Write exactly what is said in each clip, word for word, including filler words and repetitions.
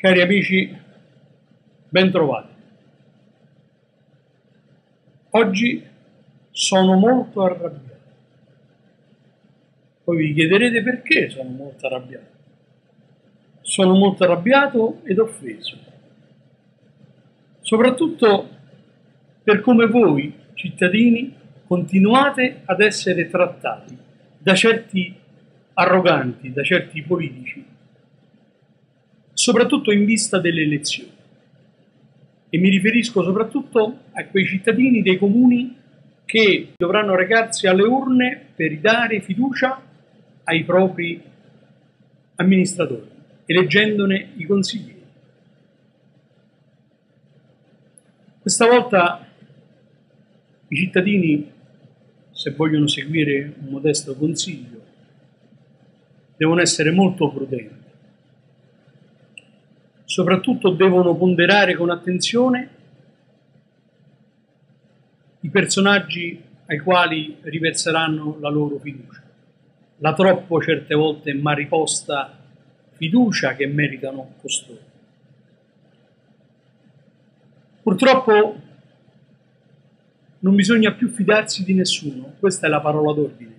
Cari amici, ben trovati. Oggi sono molto arrabbiato. Poi vi chiederete perché sono molto arrabbiato. Sono molto arrabbiato ed offeso. Soprattutto per come voi, cittadini, continuate ad essere trattati da certi arroganti, da certi politici, soprattutto in vista delle elezioni. E mi riferisco soprattutto a quei cittadini dei comuni che dovranno recarsi alle urne per ridare fiducia ai propri amministratori, eleggendone i consiglieri. Questa volta i cittadini, se vogliono seguire un modesto consiglio, devono essere molto prudenti. Soprattutto devono ponderare con attenzione i personaggi ai quali riverseranno la loro fiducia, la troppo certe volte mal riposta fiducia che meritano costoro. Purtroppo non bisogna più fidarsi di nessuno, questa è la parola d'ordine.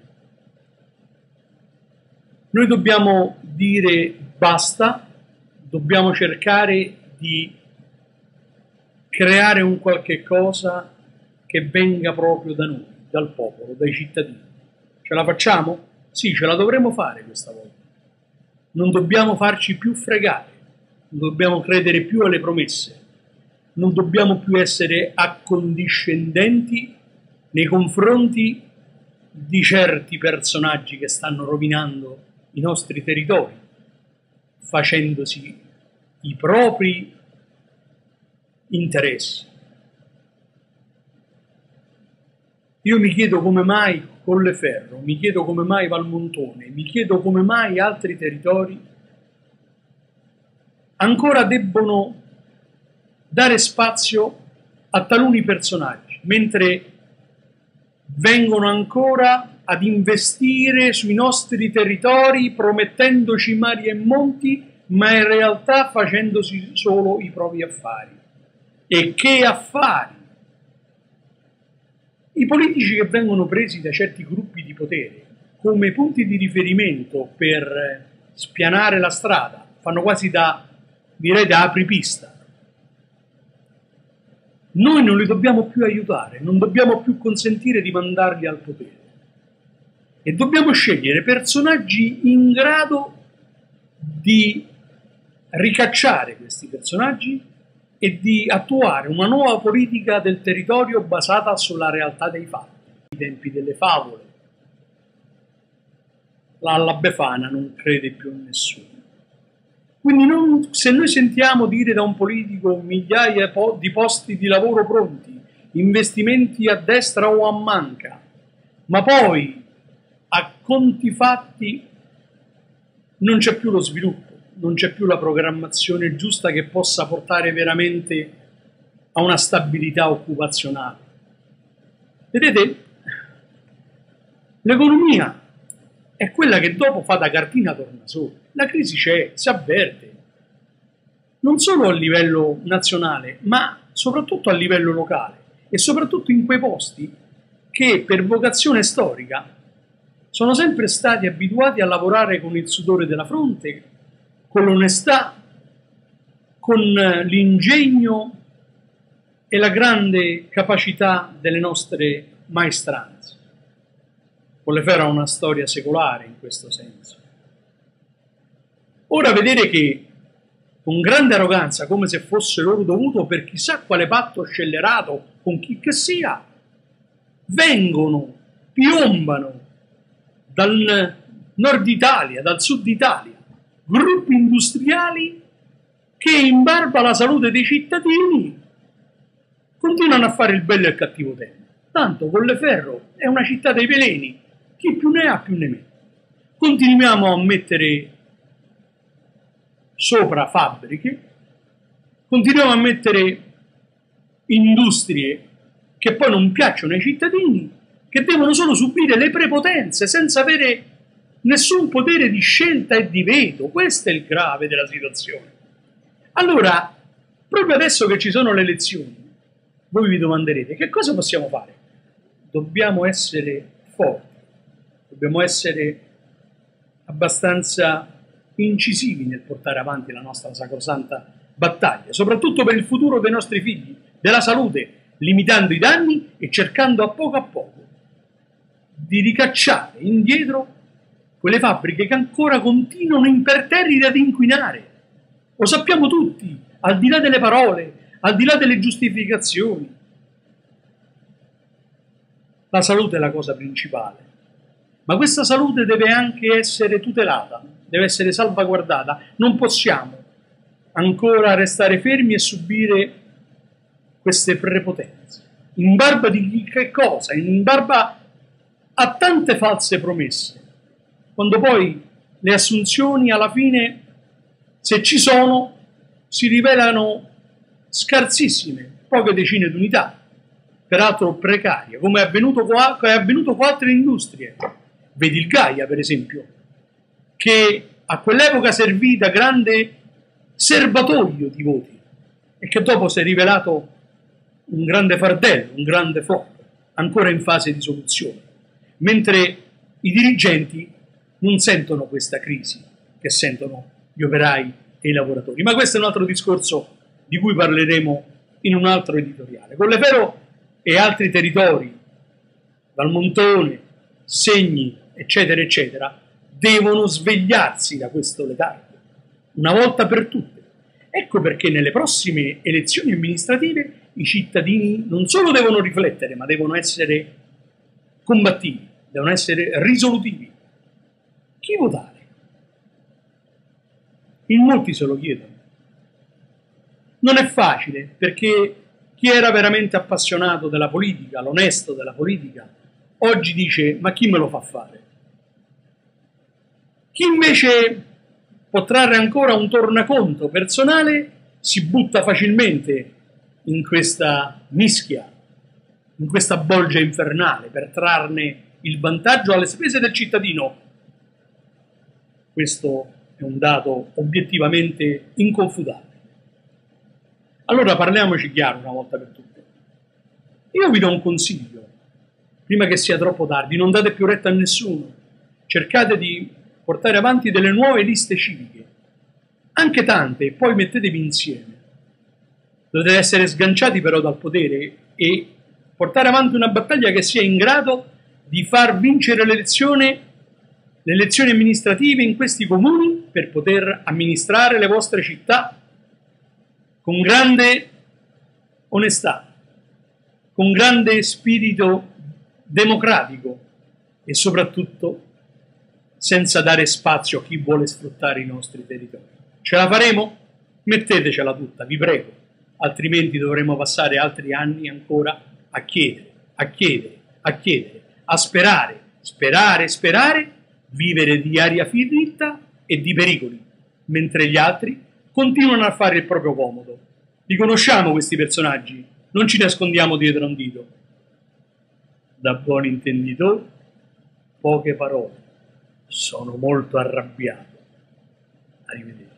Noi dobbiamo dire basta. Dobbiamo cercare di creare un qualche cosa che venga proprio da noi, dal popolo, dai cittadini. Ce la facciamo? Sì, ce la dovremo fare questa volta. Non dobbiamo farci più fregare, non dobbiamo credere più alle promesse, non dobbiamo più essere accondiscendenti nei confronti di certi personaggi che stanno rovinando i nostri territori, facendosi i propri interessi. Io mi chiedo come mai Colleferro, mi chiedo come mai Valmontone, mi chiedo come mai altri territori ancora debbono dare spazio a taluni personaggi, mentre vengono ancora ad investire sui nostri territori promettendoci mari e monti, ma in realtà facendosi solo i propri affari. E che affari! I politici che vengono presi da certi gruppi di potere come punti di riferimento per spianare la strada fanno quasi da, direi, da apripista. Noi non li dobbiamo più aiutare, non dobbiamo più consentire di mandarli al potere. E dobbiamo scegliere personaggi in grado di ricacciare questi personaggi e di attuare una nuova politica del territorio basata sulla realtà dei fatti. I tempi delle favole. La Befana non crede più a nessuno. Quindi non, se noi sentiamo dire da un politico migliaia di posti di lavoro pronti, investimenti a destra o a manca, ma poi a conti fatti non c'è più lo sviluppo, non c'è più la programmazione giusta che possa portare veramente a una stabilità occupazionale. Vedete, l'economia è quella che dopo fa da cartina tornasole. La crisi c'è, si avverte, non solo a livello nazionale, ma soprattutto a livello locale e soprattutto in quei posti che per vocazione storica sono sempre stati abituati a lavorare con il sudore della fronte, con l'onestà, con l'ingegno e la grande capacità delle nostre maestranze. Colleferro ha una storia secolare in questo senso. Ora vedere che con grande arroganza, come se fosse loro dovuto per chissà quale patto scellerato con chi che sia, vengono, piombano dal nord Italia, dal sud Italia, gruppi industriali che in barba alla salute dei cittadini continuano a fare il bello e il cattivo tempo. Tanto Colleferro è una città dei veleni, chi più ne ha più ne mette. Continuiamo a mettere sopra fabbriche, continuiamo a mettere industrie che poi non piacciono ai cittadini, che devono solo subire le prepotenze senza avere nessun potere di scelta e di veto. Questo è il grave della situazione. Allora, proprio adesso che ci sono le elezioni, voi vi domanderete che cosa possiamo fare? Dobbiamo essere forti, dobbiamo essere abbastanza incisivi nel portare avanti la nostra sacrosanta battaglia, soprattutto per il futuro dei nostri figli, della salute, limitando i danni e cercando a poco a poco di ricacciare indietro quelle fabbriche che ancora continuano imperterrite ad inquinare. Lo sappiamo tutti, al di là delle parole, al di là delle giustificazioni. La salute è la cosa principale, ma questa salute deve anche essere tutelata, deve essere salvaguardata. Non possiamo ancora restare fermi e subire queste prepotenze. In barba di che cosa? In barba a tante false promesse, quando poi le assunzioni alla fine, se ci sono, si rivelano scarsissime, poche decine di unità, peraltro precarie, come è avvenuto, è avvenuto con altre industrie. Vedi il Gaia, per esempio, che a quell'epoca servì da grande serbatoio di voti e che dopo si è rivelato un grande fardello, un grande flop, ancora in fase di soluzione, mentre i dirigenti non sentono questa crisi che sentono gli operai e i lavoratori. Ma questo è un altro discorso di cui parleremo in un altro editoriale. Colleferro e altri territori, Valmontone, Segni, eccetera, eccetera, devono svegliarsi da questo letargo, una volta per tutte. Ecco perché nelle prossime elezioni amministrative i cittadini non solo devono riflettere, ma devono essere combattivi, devono essere risolutivi. Chi votare? In molti se lo chiedono. Non è facile, perché chi era veramente appassionato della politica, l'onesto della politica, oggi dice: ma chi me lo fa fare? Chi invece può trarre ancora un tornaconto personale si butta facilmente in questa mischia, in questa bolgia infernale, per trarne il vantaggio alle spese del cittadino. Questo è un dato obiettivamente inconfutabile. Allora parliamoci chiaro una volta per tutte. Io vi do un consiglio, prima che sia troppo tardi: non date più retta a nessuno, cercate di portare avanti delle nuove liste civiche, anche tante, e poi mettetevi insieme. Dovete essere sganciati però dal potere e portare avanti una battaglia che sia in grado di far vincere l'elezione, le elezioni amministrative in questi comuni, per poter amministrare le vostre città con grande onestà, con grande spirito democratico e soprattutto senza dare spazio a chi vuole sfruttare i nostri territori. Ce la faremo? Mettetecela tutta, vi prego, altrimenti dovremo passare altri anni ancora a chiedere, a chiedere, a chiedere, a sperare, sperare, sperare, vivere di aria fritta e di pericoli, mentre gli altri continuano a fare il proprio comodo. Li conosciamo questi personaggi, non ci nascondiamo dietro a un dito. Da buon intenditore, poche parole. Sono molto arrabbiato. Arrivederci.